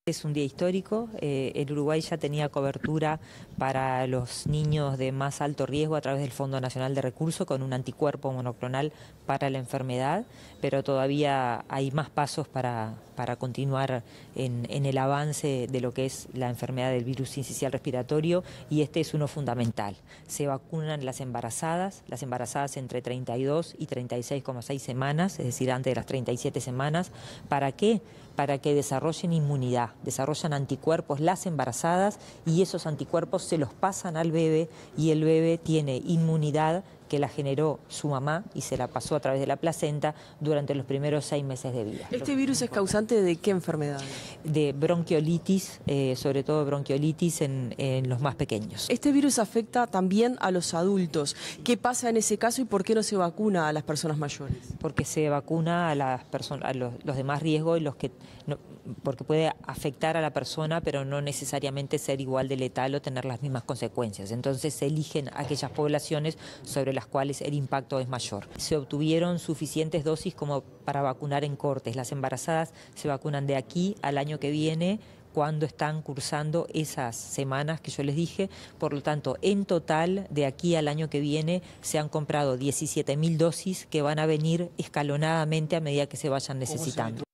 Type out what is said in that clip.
Es un día histórico. El Uruguay ya tenía cobertura para los niños de más alto riesgo a través del Fondo Nacional de Recursos con un anticuerpo monoclonal para la enfermedad, pero todavía hay más pasos para continuar en el avance de lo que es la enfermedad del virus sincicial respiratorio, y este es uno fundamental. Se vacunan las embarazadas entre 32 y 36,6 semanas, es decir, antes de las 37 semanas. ¿Para qué? Para que desarrollen inmunidad, desarrollan anticuerpos las embarazadas, y esos anticuerpos se los pasan al bebé, y el bebé tiene inmunidad que la generó su mamá y se la pasó a través de la placenta durante los primeros 6 meses de vida. ¿Este virus es causante de qué enfermedad? De bronquiolitis, sobre todo bronquiolitis en los más pequeños. Este virus afecta también a los adultos. ¿Qué pasa en ese caso y por qué no se vacuna a las personas mayores? Porque se vacuna a las personas, a los de más riesgo, y los que no, porque puede afectar a la persona, pero no necesariamente ser igual de letal o tener las mismas consecuencias. Entonces se eligen aquellas poblaciones sobre las cuales el impacto es mayor. Se obtuvieron suficientes dosis como para vacunar en cortes. Las embarazadas se vacunan de aquí al año que viene, cuando están cursando esas semanas que yo les dije. Por lo tanto, en total, de aquí al año que viene, se han comprado 17.000 dosis que van a venir escalonadamente a medida que se vayan necesitando.